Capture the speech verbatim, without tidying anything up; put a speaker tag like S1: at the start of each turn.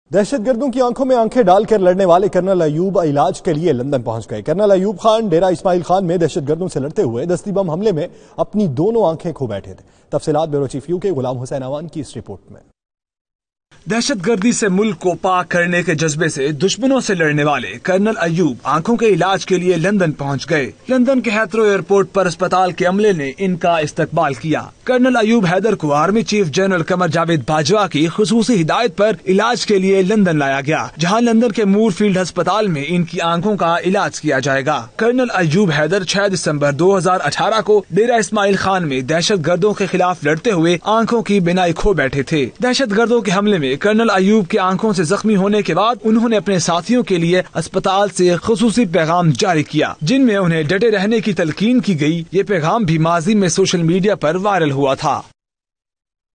S1: दहशतगर्दों की आंखों में आंखें डालकर लड़ने वाले कर्नल अयूब इलाज के लिए लंदन पहुंच गए। कर्नल अयूब खान डेरा इस्माइल खान में दहशतगर्दों से लड़ते हुए दस्ती बम हमले में अपनी दोनों आंखें खो बैठे थे। तफसीलात bureau chief UK Ghulam Hussain Awan की इस रिपोर्ट में।
S2: दहशतगर्दी से मुल्क को पाक करने के जज्बे से दुश्मनों से लड़ने वाले कर्नल अयूब आंखों के इलाज के लिए लंदन पहुंच गए। लंदन के हेथरो एयरपोर्ट पर अस्पताल के अमले ने इनका इस्तकबाल किया। कर्नल अयूब हैदर को army chief general Qamar Javed Bajwa की खुसूसी हिदायत पर इलाज के लिए लंदन लाया गया, जहां लंदन के मूर फील्ड अस्पताल में इनकी आंखों का इलाज किया जाएगा। कर्नल अयूब हैदर छह दिसंबर दो हजार अठारह को डेरा इस्माइल खान में दहशत गर्दों के खिलाफ लड़ते हुए आंखों की बिनाई खो बैठे थे। दहशत गर्दों के हमले में कर्नल अयूब के आंखों से जख्मी होने के बाद उन्होंने अपने साथियों के लिए अस्पताल से खुसूसी पैगाम जारी किया, जिनमें उन्हें डटे रहने की तलकीन की गई। ये पैगाम भी माजी में सोशल मीडिया पर वायरल हुआ था।